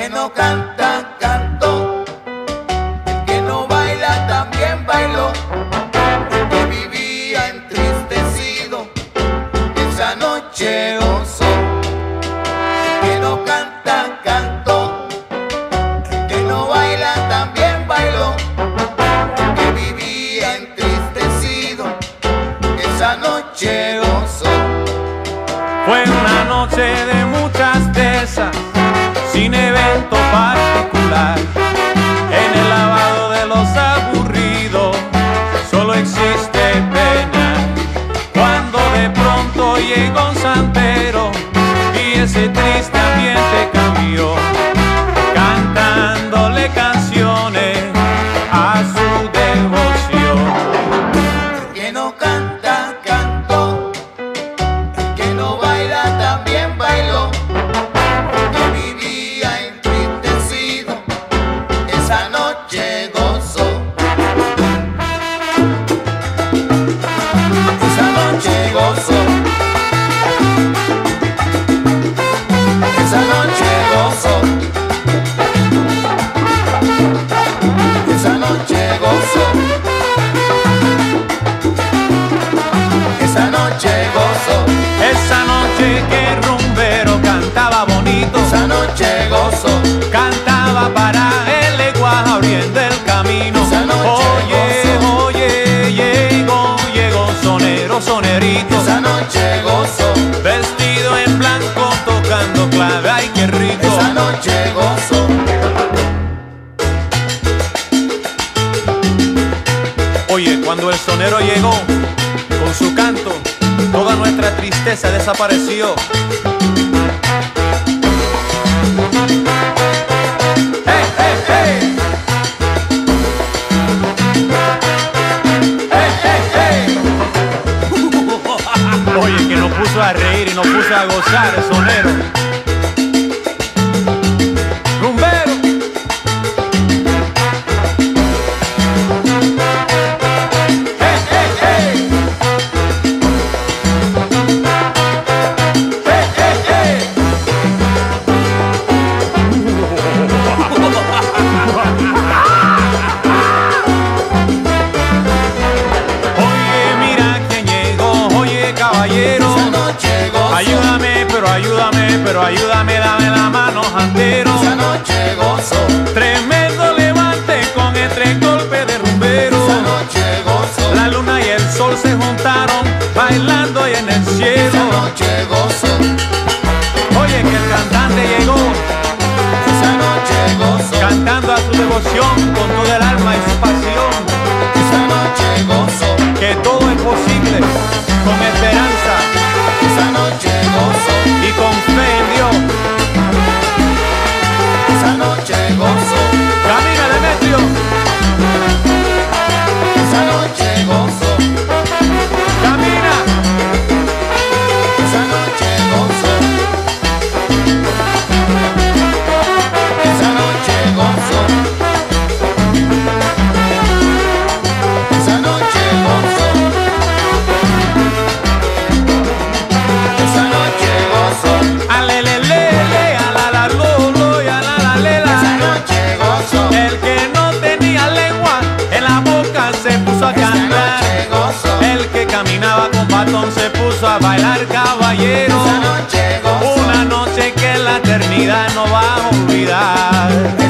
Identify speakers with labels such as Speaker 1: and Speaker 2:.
Speaker 1: no canta, cantó. El que no baila, también bailó. El que vivía entristecido, esa noche gozó. El que no canta, cantó. El que no baila, también bailó. El que vivía entristecido, esa noche gozó.
Speaker 2: Fue una noche de muchas de esas, sin evento particular. En el lavado de los aburridos solo existe pena. Cuando de pronto llegó un santero y ese triste ambiente cambió, cantándole canciones a su devoción.
Speaker 1: El que no canta, cantó. El que no baila, también bailó. El que vivía entristecido, esa noche gozó. Esa noche gozó. Esa noche gozó. Esa noche gozó. Esa noche gozó.
Speaker 2: Esa noche que el rumbero cantaba bonito,
Speaker 1: Esa noche gozó.
Speaker 2: cantaba para el lenguaje abriendo el camino.
Speaker 1: Esa noche
Speaker 2: Oye,
Speaker 1: gozó.
Speaker 2: oye, llegó un sonero, sonerito,
Speaker 1: Esa noche gozó.
Speaker 2: vestido en blanco tocando clave, ay qué rico.
Speaker 1: Esa noche gozó.
Speaker 2: Oye, cuando el sonero llegó con su canto, toda nuestra tristeza desapareció. ¡Hey, hey, hey! ¡Hey, hey, hey! Oye, que nos puso a reír y nos puso a gozar el sonero. ¡Rumbero! ¡Hey, hey, hey! ¡Hey, hey, hey! Oye, mira quién llegó, oye caballero,
Speaker 1: Esa noche gozó.
Speaker 2: pero ayúdame, dame la mano, jantero.
Speaker 1: Esa noche gozó.
Speaker 2: Tremendo levante con el tres golpes de rumbero.
Speaker 1: Esa noche gozó.
Speaker 2: La luna y el sol se juntaron, bailando ahí en el
Speaker 1: Esa
Speaker 2: cielo.
Speaker 1: noche gozó.
Speaker 2: Oye, que el cantante llegó,
Speaker 1: Esa noche gozó.
Speaker 2: cantando a su devoción con todo el alma y su pasión.
Speaker 1: Esa noche gozó.
Speaker 2: Que todo es posible con esperanza
Speaker 1: Esa noche gozó.
Speaker 2: y con fe en Dios.
Speaker 1: Esa noche gozó.
Speaker 2: Camina, Demetrio.
Speaker 1: Esa noche gozó.
Speaker 2: Camina.
Speaker 1: Esa noche gozó. Esa noche gozó. Esa noche gozó. Esa noche gozó.
Speaker 2: Alelelele, alalalolo y alalalela.
Speaker 1: Esa noche gozó.
Speaker 2: El que no tenía lengua en la boca se puso a
Speaker 1: Esa
Speaker 2: cantar.
Speaker 1: noche gozó.
Speaker 2: El que caminaba con batón se puso a bailar caballero.
Speaker 1: Esa noche gozó.
Speaker 2: Una noche que la eternidad no va a olvidar.